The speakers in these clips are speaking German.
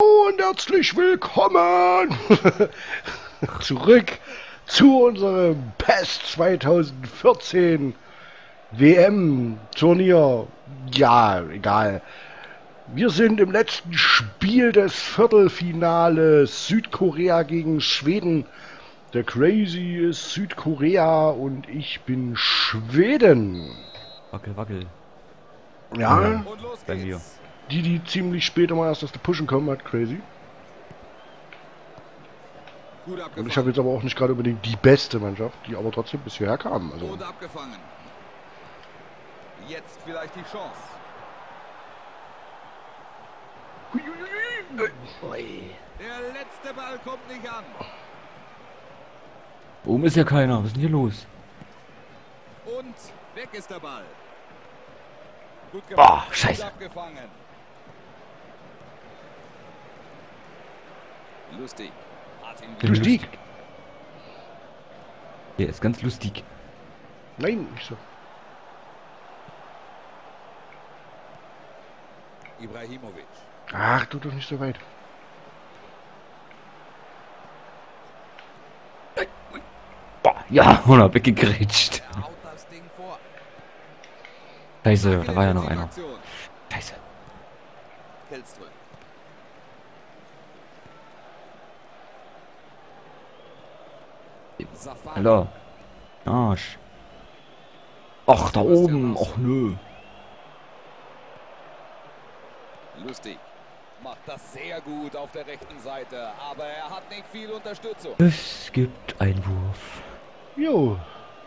Und herzlich willkommen zurück zu unserem PES 2014 WM-Turnier. Ja, egal. Wir sind im letzten Spiel des Viertelfinales Südkorea gegen Schweden. Der Crazy ist Südkorea und ich bin Schweden. Wackel, wackel. Ja, Bei mir. die ziemlich spät immer erst aus der Pushen kommen, hat Crazy. Und ich habe jetzt aber auch nicht gerade unbedingt die beste Mannschaft, die aber trotzdem bis hierher kam. Also. Gut abgefangen. Jetzt vielleicht die Chance. Der letzte Ball kommt nicht an. Oben ist ja keiner. Was ist denn hier los? Und weg ist der Ball. Gut gemacht. Oh, scheiße. Gut abgefangen. Lustig. Hat ihn wieder- Lustig? Der ist ganz lustig. Nein, nicht so. Ibrahimovic. Ach, tu doch nicht so weit. Boah, ja, 100 weggegrätscht. Er haut das Ding vor. Scheiße, da war ja noch einer. Aktion. Scheiße. Killström. Safari. Hallo. Arsch. Ach, da oben. Ach, nö. Lustig. Macht das sehr gut auf der rechten Seite, aber er hat nicht viel Unterstützung. Es gibt Einwurf. Jo.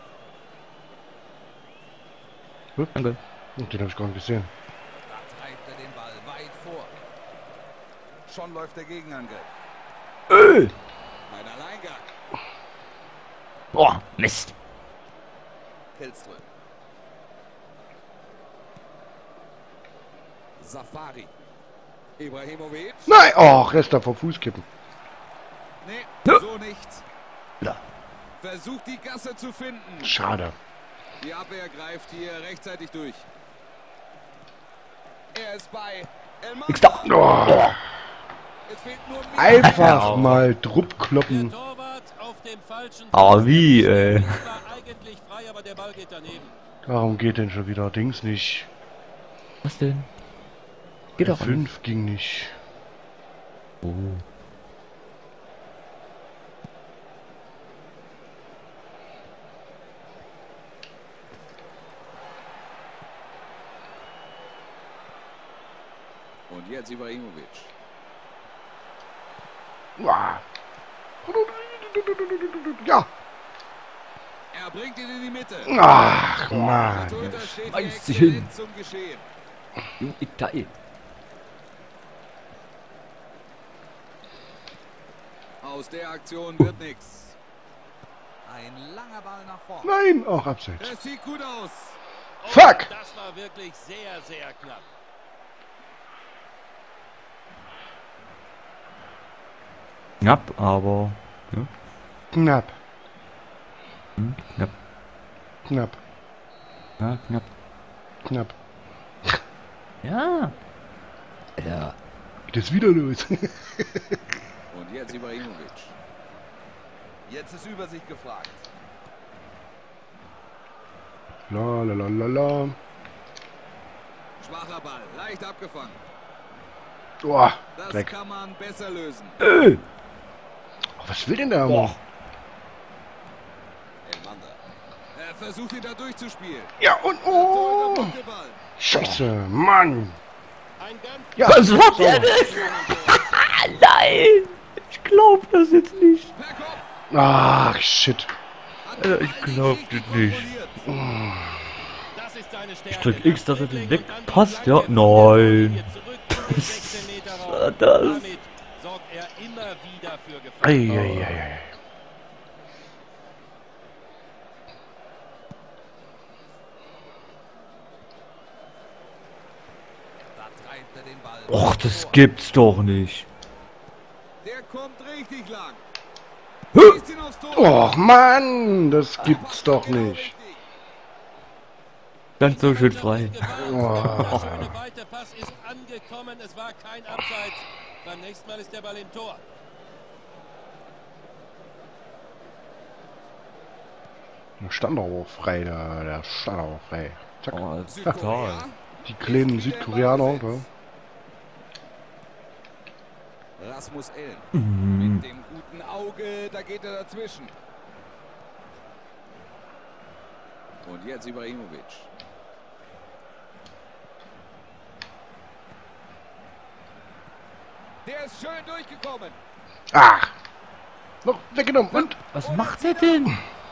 Danke. Den habe ich gar nicht gesehen. Da treibt er den Ball weit vor. Schon läuft der Gegenangriff. Ein Alleingang. Boah, Mist. Killström. Safari. Ibrahimovic. Nein! Oh, Rest vom Fuß kippen. Nee, Ja. so nicht. Ja. Versucht die Gasse zu finden. Schade. Die Abwehr greift hier rechtzeitig durch. Er ist bei Nix da. Oh, Es fehlt nur mehr. einfach mal Drupp kloppen. Der Torwart auf dem falschen Ah, wie, ey. war eigentlich frei, aber der Ball geht daneben. Warum geht denn schon wieder Dings nicht? Was denn? Geht doch an. 5 ging nicht. Oh. Und jetzt Ibrahimovic. Uah. Ja. Er bringt ihn in die Mitte. Ach, Der Mann. Torhüter steht hier schmeißt sich hin. exzellent zum Geschehen. Junge, Teil. Aus der Aktion wird nichts. Ein langer Ball nach vorne. Nein, auch abseits. Es sieht gut aus. Oh, Fuck! Das war wirklich sehr, sehr knapp. Knapp, aber. Ja. Knapp, Knapp. knapp, Ja, knapp. knapp. Ja. Alter. Geht jetzt wieder los. Und jetzt Ibrahimovic. Jetzt ist Übersicht gefragt. La la la la la. Schwacher Ball, leicht abgefangen. Oh, Das weg. kann man besser lösen. Oh, was will denn der immer? Elmander. Er versucht ihn da durchzuspielen. Ja, und Der oh. Torhüter blockt den Ball. Scheiße, Mann. Ein ganz Ja, Was macht so. der denn? Nein! Ich glaub das jetzt nicht. Per Kopf. Ach, shit. Hat den Ich Ball glaub richtig das nicht. kontrolliert. Das ist seine Stärke. Ich drück X, dass er den Dribbling und dann wegpasst, die ja. Flanke. Nein. Hier zurück in den 16 Meter Raum. Was war das? Damit sorgt er immer wieder für Gefahr. Eieiei. Da treibt er den Ball. Och, das gibt's doch nicht. Der kommt richtig lang. Hä? Schießt ihn aufs Tor. Och, Mann, das gibt's doch Genau nicht. richtig. Ganz so schön frei. Der schöne Weite Pass ist angekommen. Es war kein Abseits. Beim nächsten Mal ist der Ball im Tor. Der stand auch frei, der stand auch frei. Zack. Oh, Südkorea Die kleinen ist wieder im Südkoreaner, Ballbesitz. da. Rasmus Elm. Mhm. Mit dem guten Auge, da geht er dazwischen. Und jetzt Ibrahimovic. Der ist schön durchgekommen. Ach! Noch weggenommen und Was macht er denn?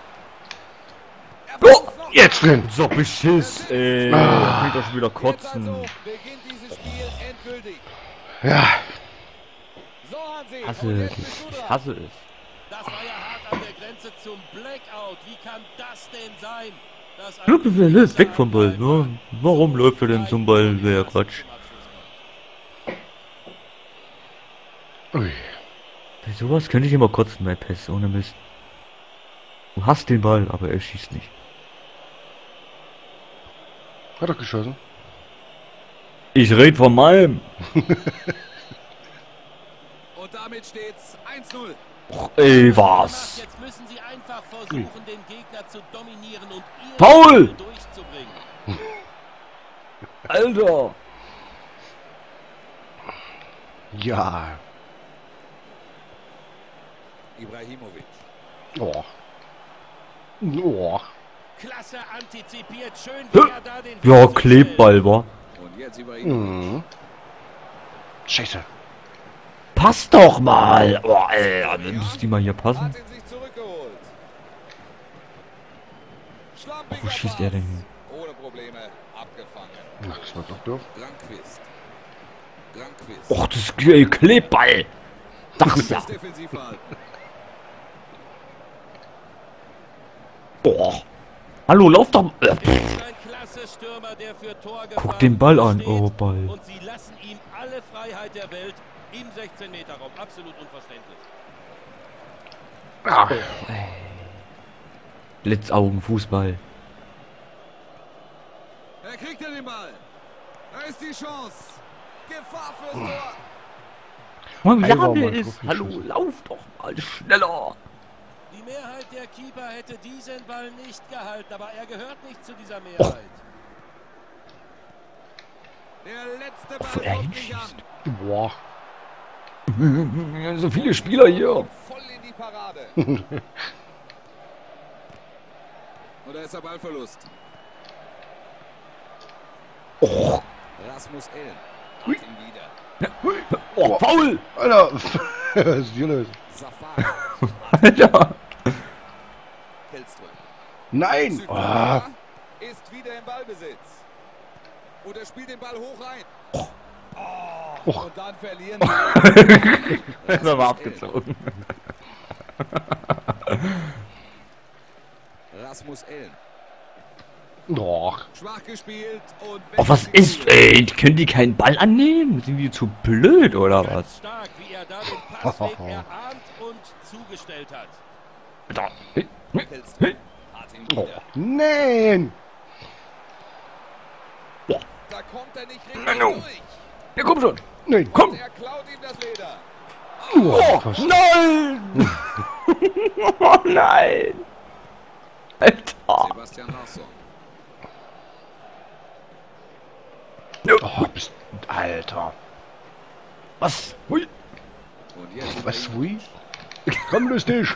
Er oh, versucht's noch. jetzt drin! So Beschiss, ey. Ah. Könnt doch schon wieder Jetzt kotzen. also beginnt dieses Spiel endgültig. Ja, So, Hansi, Hasse und es. jetzt bist du Ich dran. hasse es. Das war ja hart an der Grenze zum Blackout. Wie kann das denn sein? Dass ein Glück, wer läuft weg vom Ball, Angreifer ne? Warum so läuft er denn zum Ball? Wäre frei Quatsch. zum Abschluss kommt? ui. Bei sowas könnte ich immer kotzen bei PES, ohne Mist. Du hast den Ball, aber er schießt nicht. Hat er geschossen? Ich red von meinem. Und damit steht's 1-0. Och, ey, was? Jetzt müssen sie einfach versuchen, den Gegner zu dominieren und ihr Foul! Spiel durchzubringen. Alter! Ja. Ibrahimovic. Oh. Oh. Klasse antizipiert, schön wie er da den Ja, Weg Klebball, wa? Und jetzt Ibrahimovic. Mhm. Scheiße. Passt doch mal! Oh, Alter, dann muss die mal hier passen. Hat ihn sich zurückgeholt. Schlampiger Wo schießt er denn hin? Pass. Ohne Probleme abgefangen. Ach, das war doch doof. Granqvist. Granqvist. Och, das ist ein Klebball! Sag's ja! Das Defensivverhalten. Boah! Hallo, lauf doch! Er ist ein klasse Stürmer, der für Torgefahr Guck den Ball an, steht. oh Ball. Und sie lassen ihm alle Freiheit der Welt im 16-Meter-Raum. Absolut unverständlich. Ach. Blitzaugenfußball. Er kriegt den Ball. Da ist die Chance. Gefahr fürs Tor. Mann, Einmal ja, mal der drauf ist. Hallo, geschossen. lauf doch mal schneller! Die Mehrheit der Keeper hätte diesen Ball nicht gehalten, aber er gehört nicht zu dieser Mehrheit. Der letzte Wo Ball er kommt nicht an. hinschießt. Boah. So viele Spieler hier. Voll in die Parade. Und da ist der Ballverlust. Oh, Rasmus Elm. Hat ihn wieder. oh faul! Alter. Was ist hier los? Safari. Alter! Hellström. Nein! Ah. Südkorea ist wieder im Ballbesitz. Und er spielt den Ball hoch rein. Oh, Och. und dann verlieren Das war mal abgezogen. Rasmus Elm. Doch. Schwach gespielt und Oh, was ist, ey? Können die keinen Ball annehmen? Sind die zu blöd oder Ganz was? stark, wie er da den Passweg erahnt und zugestellt hat. Alter. Hellström hat ihn Oh. wieder. Nein! Da kommt er nicht richtig Manu. durch. Ja, komm schon. Nein! Komm. Er klaut ihm das Leder. Oh, was? Nein! Oh nein! Alter! Sebastian Larsson. Oh, bist... Alter. Was? Hui. Und jetzt Was, Ibrahimovic. wie? Komm, löst dich!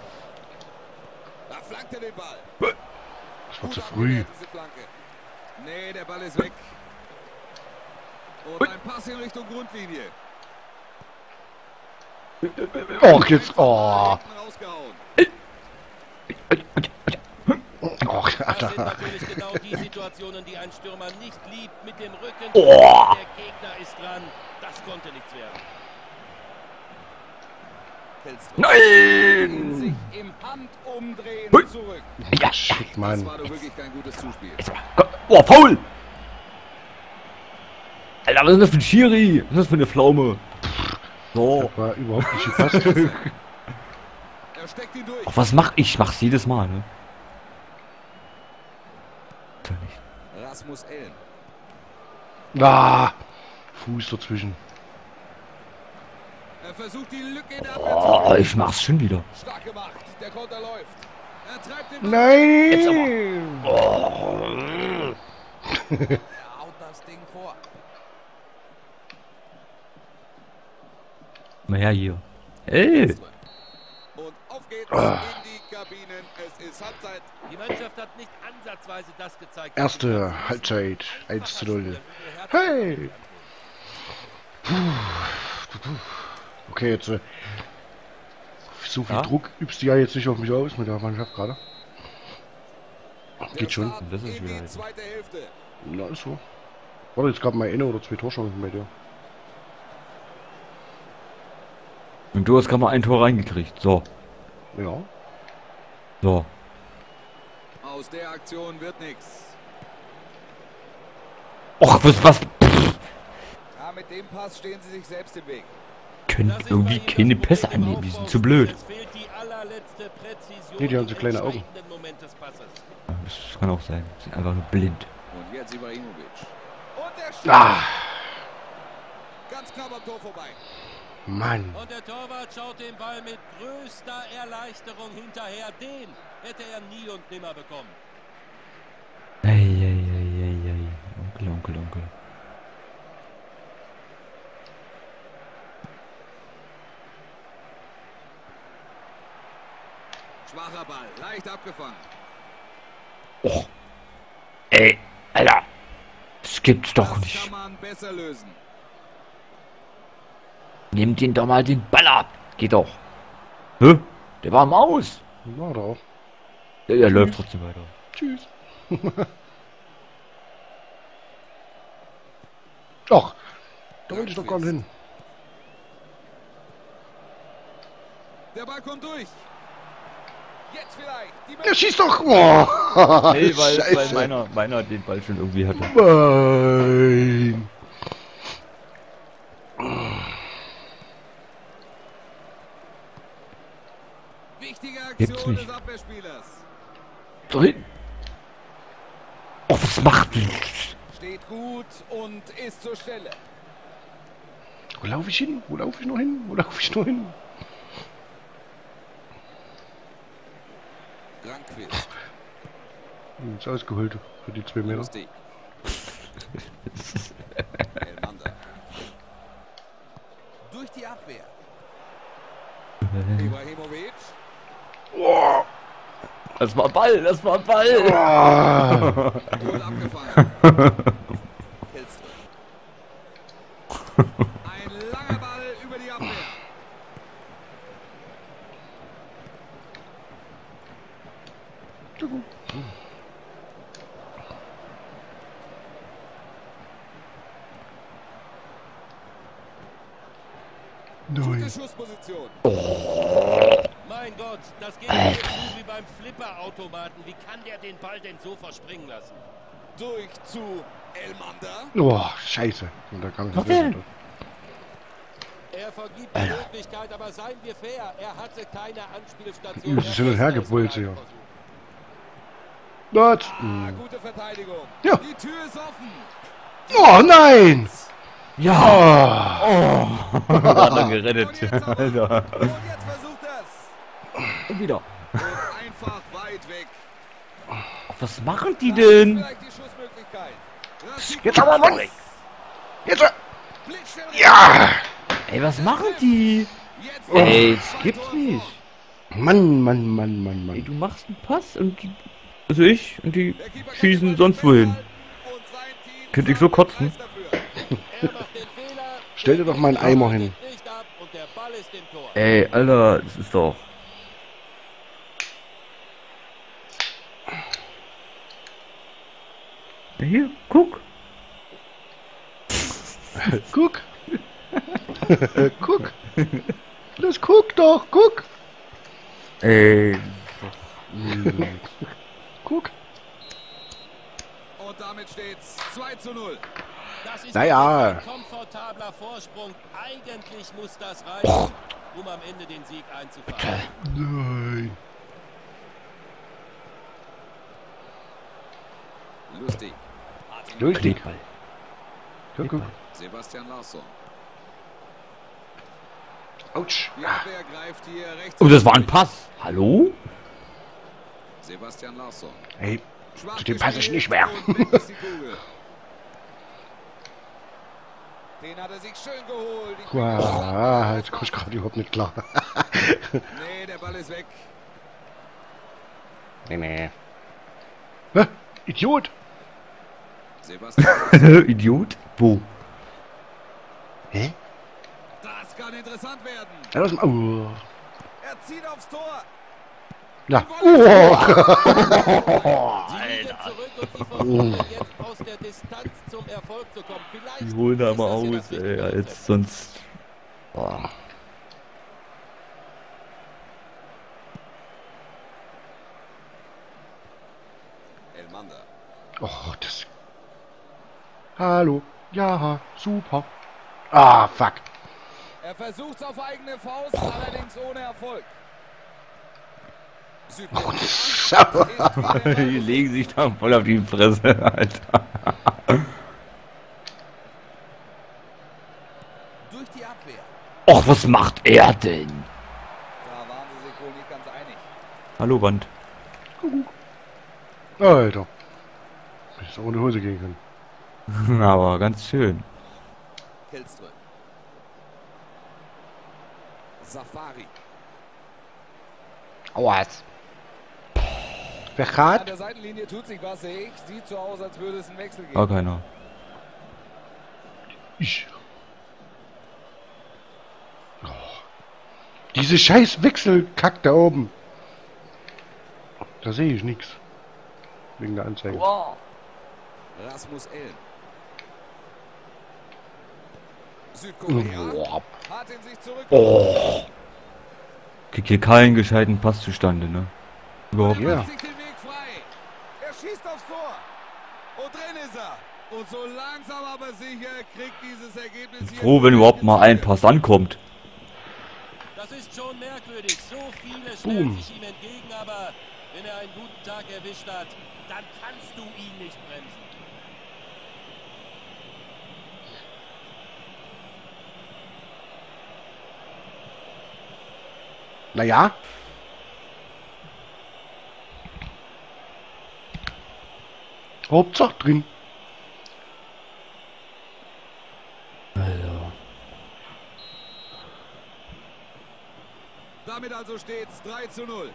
Da flankt er den Ball. Das war Gut zu früh. abgewehrt, diese Flanke. Nee, der Ball ist weg. Und ein Pass in Richtung Grundlinie. Oh, jetzt... Oh. Hinten rausgehauen. Oh, Das sind Alter. natürlich genau die Situationen, die ein Stürmer nicht liebt. Mit dem Rücken. Oh. Der Gegner ist dran. Das konnte nichts werden. Hellström. Nein! Sich im Handumdrehen Hui. zurück. Ja, Shit, Das Mann. war doch wirklich kein gutes Zuspiel. Oh, faul! Alter, was ist das für ein Schiri? Was ist das für eine Pflaume? So. Das war überhaupt nicht gepasst. Er steckt ihn durch. Ach, was mach ich? Ich mach's jedes Mal, ne? Doch nicht. Rasmus Elm. Ah, Fuß dazwischen. Er versucht die Lücke in der Abwehr zu Oh, finden. ich mach's schon wieder. Stark gemacht. Der Konter läuft. Er treibt den Ball. Nein! Er haut das Ding vor. Mal her hier. Ey! Und auf geht's in die Kabinen. Es ist Halbzeit. Die Mannschaft hat nicht ansatzweise das gezeigt. Erste Halbzeit 1:0. Hey! Okay, jetzt so viel Ja? Druck übst du ja jetzt nicht auf mich aus mit der Mannschaft gerade. Geht schon. Start Das ist in wieder die halt. zweite Hälfte. Na, ist so. Warte, jetzt gab mal eine oder zwei Torchancen bei dir. Und du hast gerade mal ein Tor reingekriegt. So. Ja. So. Aus der Aktion wird nichts. Och, was? Ja, mit dem Pass stehen sie sich selbst im Weg. Können irgendwie keine Pässe annehmen, die sind zu blöd. Es fehlt die allerletzte Präzision Nee, die haben so im kleine Augen. entscheidenden Moment des Passes. Das kann auch sein. Die sind einfach nur blind. Und jetzt Ibrahimovic. Und der Schuss. Ah, Ganz knapp am Tor vorbei. Mann. Und der Torwart schaut den Ball mit größter Erleichterung hinterher. Den hätte er nie und nimmer bekommen. Ei. Onkel. Schwacher Ball, leicht abgefangen. Och. Ey, Alter. Das gibt's doch Das nicht. kann man besser lösen. Nehmt ihn doch mal den Ball ab. Geht doch. Hä? Der war am Aus. War da auch. Ja, er läuft trotzdem weiter. Tschüss. Ach, da wollte ich doch gar nicht hin. Der Ball kommt durch. Jetzt vielleicht. Die Der schießt doch. Oh, Nee, weil Scheiße. meiner den Ball schon irgendwie hatte. Nein. wichtige Gibt's Aktion nicht. des Abwehrspielers. So hin. Oh, was macht die? Steht gut und ist zur Stelle. Wo laufe ich hin? Wo laufe ich nur hin? Wo laufe ich nur hin? Granqvist. Ist ausgeholt für die 2 Meter. Lustig. Elmander. Durch die Abwehr. Ibrahimovic. Oh, Das war Ball. oh. Gut abgefangen. Hillström. Ein langer Ball über die Abwehr. Gute Nein. Schussposition. Mein Gott, das geht mir zu wie beim Flipperautomaten. Wie kann der den Ball denn so verspringen lassen? Durch zu Elmander. Oh, scheiße. Und da kam ich Okay. nicht. Er vergibt die Möglichkeit, aber seien wir fair, er hatte keine Anspielstation. Das ist hin und her gebrüllt hier. Versuch. Was? Gute Verteidigung. Ja. Die Tür ist offen. Oh nein! Ja. Oh. Hat er Und gerettet. jetzt, aber. Alter. Und jetzt versucht es. Und wieder. Und einfach weit weg. Was machen die Das ist denn? vielleicht die Schussmöglichkeit. Rashica Jetzt aber mal. Jetzt. blitzschnell Ja! Ey, was machen die? Jetzt Ey, das das gibt's Tor nicht. vor. Mann. Ey, du machst einen Pass und die. Also ich und die Der Keeper kann schießen den Ball sonst wohin. festhalten und sein Team Könnte ich so zahlt kotzen? den Preis dafür. Er macht den Fehler. Stell dir doch mal einen Eimer hin. Nicht ab und der Ball ist im Tor. Ey, Alter, das ist doch. Ja, hier, guck. Guck. Guck. Das guck doch, guck. Ey. Guck. Und damit steht's 2:0. Das ist Naja. ein komfortabler Vorsprung. Eigentlich muss das reichen, um am Ende den Sieg einzufahren. Nein. Lustig. Martin Lustig. Kleeball. Guck. Sebastian Larsson. Autsch. Die Abwehr greift hier rechts. Oh, das war ein Pass. Hallo? Sebastian Larsson. Hey, Schwach zu dem passe ich nicht gespielt mehr. und weg ist die Kugel. Den hat er sich schön geholt. Ich bin gespannt, was er Jetzt komme ich gerade überhaupt nicht klar. Nee, der Ball ist weg. Nee. Hä? Idiot! Sebastian. Idiot? Wo? Hä? Das kann interessant werden. Ja, das, oh. Er zieht aufs Tor. Ja. Sie liegen zurück und sie versuchen jetzt aus der Distanz zum Erfolg zu kommen. Vielleicht Die holen da ist mal das ja aus, das richtige ey, als Rezept. sonst. Boah. Elmander. Oh, das... Hallo. Ja, super. Ah, fuck. Er versucht's auf eigene Faust, allerdings ohne Erfolg. Südkorea. Die legen sich da voll auf die Fresse, Alter. Durch die Abwehr. Och, was macht er denn? Da waren sie sich wohl nicht ganz einig. Hallo, Wand. Alter. Ist ohne Hose gehen können. Aber ganz schön. Hellström. Safari. Aua. Wer An hat? der Seitenlinie tut sich was, sehe ich. Sieht so aus, als würde es einen Wechsel geben. Gar keiner. Ich. Oh. Diese scheiß Wechselkack da oben. Da sehe ich nichts. Wegen der Anzeige. Rasmus Elm. Südkorea Boah. hat in sich zurück. Oh. Kriegt hier keinen gescheiten Pass zustande, ne? Überhaupt Ja. Macht sich den Weg frei. Er schießt aufs Tor. Und drin ist er. Und so langsam aber sicher kriegt dieses Ergebnis hier. froh, wenn überhaupt mal ein Pass ankommt. Das ist schon merkwürdig. So viele Boom. stellen sich ihm entgegen, aber wenn er einen guten Tag erwischt hat, dann kannst du ihn nicht bremsen. Naja. Hauptsache drin. Damit also steht's 3:0.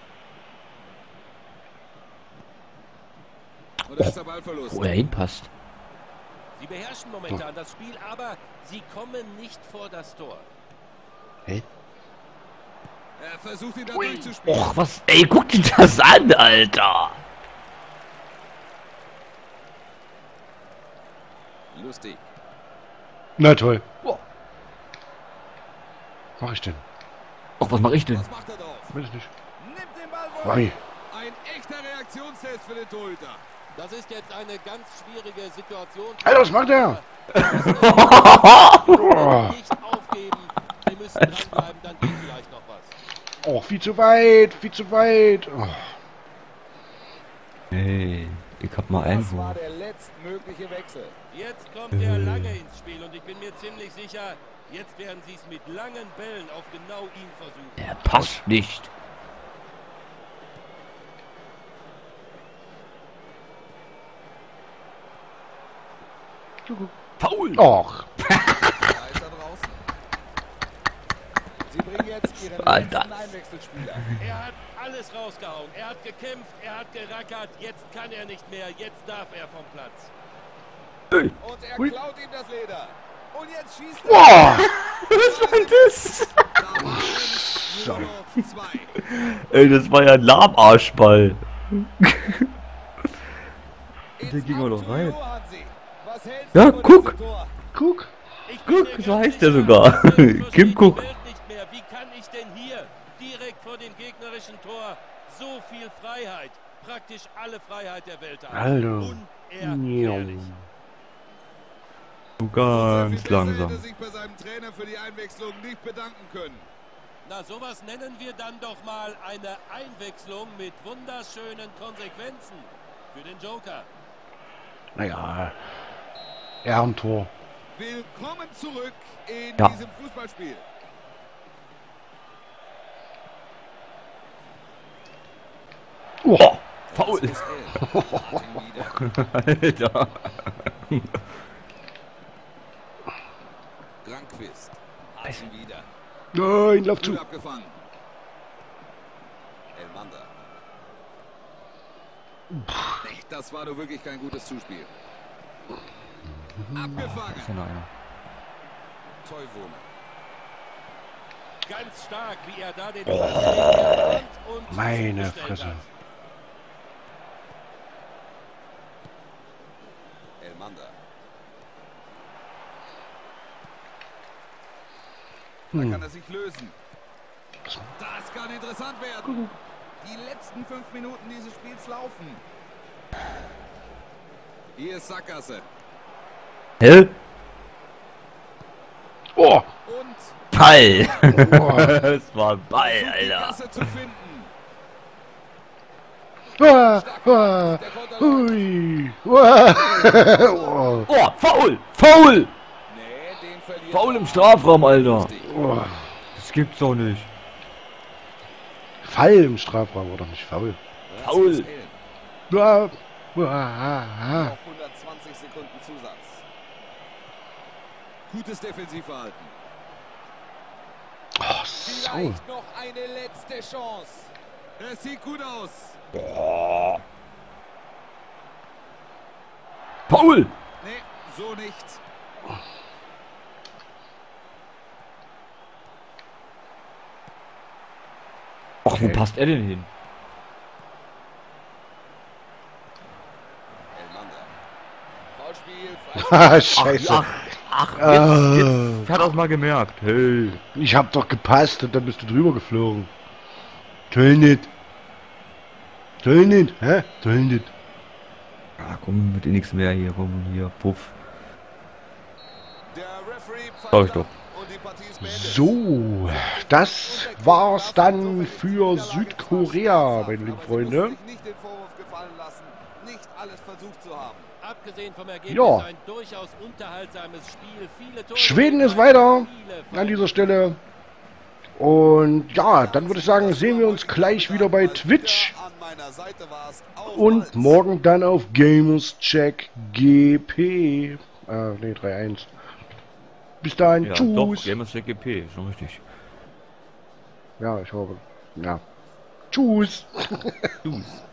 Und da ist der Ballverlust. Wo er hinpasst. Sie beherrschen momentan das Spiel, aber sie kommen nicht vor das Tor. Hä? Er versucht ihn da durchzuspielen. Och, was? Ey, guck dir das an, Alter! Lustig. Na toll. Was mach ich denn? Och, was mach ich denn? Was macht er drauf? Weiß ich nicht. Nimmt den Ball wohl. Oi. Ein echter Reaktionstest für den Torhüter. Das ist jetzt eine ganz schwierige Situation. Alter, was macht der? Nicht aufgeben. Sie müssen dranbleiben, dann geht vielleicht noch was. Oh, viel zu weit, viel zu weit. Oh. Ey, ich hab mal Das einen. war der letztmögliche Wechsel. Jetzt kommt der Lange ins Spiel und ich bin mir ziemlich sicher, jetzt werden sie es mit langen Bällen auf genau ihn versuchen. Der passt nicht. Faul! Och. Da ist er draußen. Sie bringen jetzt ihren Alter. letzten Einwechselspieler. Er hat alles rausgehauen. Er hat gekämpft, er hat gerackert. Jetzt kann er nicht mehr. Jetzt darf er vom Platz. Und er Hui. klaut ihm das Leder. Und jetzt schießt er. Boah. Was war das? Da waren es nur noch 2. Ey, das war ja ein Lahmarschball. It's Der ging up auch noch to rein. you, Hansi. Was hältst Ja, du von guck. diesem Tor? Guck. Ich bin Guck, mir so ganz heißt er sicher, sogar. so versteht Kim die Cook. Welt nicht mehr. Wie kann ich denn hier direkt vor dem gegnerischen Tor so viel Freiheit, praktisch alle Freiheit der Welt haben? Alter. Unerklärlich. So Sehr viel ganz besser hätte langsam. sich bei seinem Trainer für die Einwechslung nicht bedanken können. Na, sowas nennen wir dann doch mal eine Einwechslung mit wunderschönen Konsequenzen für den Joker. Naja. Ehrentor. Willkommen zurück in Ja. diesem Fußballspiel. Oh, faul. Das ist Martin wieder. Alter. Granqvist. Martin wieder. Nein, lauf zu. Gut abgefangen. Elmander. Das war doch wirklich kein gutes Zuspiel. Abgefangen. Ist ja noch einer. Teuwohner. Ganz stark, wie er da den Ball und Meine zugestellt Fresse. hat. Elmander. Hm. Da kann er sich lösen. Das kann interessant werden. Die letzten 5 Minuten dieses Spiels laufen. Hier ist Sackgasse. Hä? Oh, Und Ball. oh. Das war ein Ball, versucht die Alter. Gasse zu finden. Hui. Oh. Oh, faul. Faul. Nee, den verliert Faul er. im Strafraum, Alter. Richtig. Oh. Das gibt's doch nicht. Fall im Strafraum, oder nicht faul? Faul. Rasmus Elm. Noch Ah. 120 Sekunden Zusatz. Gutes Defensivverhalten. Oh, so. Vielleicht noch eine letzte Chance. Es sieht gut aus. Faul. Nee, so nicht. Ach, wo passt er denn hin? Elmander. Foulspiel. Ah, scheiße. Ach, Ah. jetzt hat er's mal gemerkt. Hey. Ich hab doch gepasst und dann bist du drüber geflogen. Toll nicht. Toll nicht, hä? Toll nicht. Ah, komm, mit nichts mehr hier. Komm, hier. Puff. Der Referee pfeift Sag ich doch. ab und die Partie ist beendet. So, das war's dann für Südkorea, meine lieben Freunde. Nicht den Vorwurf gefallen lassen, nicht alles versucht zu haben. Abgesehen vom Ergebnis Ja. ein durchaus unterhaltsames Spiel. Viele Tore Schweden ist gefallen, weiter viele an dieser Stelle. Und ja, dann würde ich sagen, sehen wir uns gleich wieder bei Twitch. An meiner Seite war's auf Und Holz. morgen dann auf Gamerscheck GP. Ne, 3-1. Bis dahin, Ja, doch. tschüss. Gamercheck GP. Schon richtig. Ja, ich hoffe. Ja. Tschüss. Tschüss.